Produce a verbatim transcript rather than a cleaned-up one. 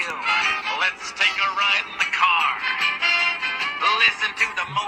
Let's take a ride in the car. Listen to the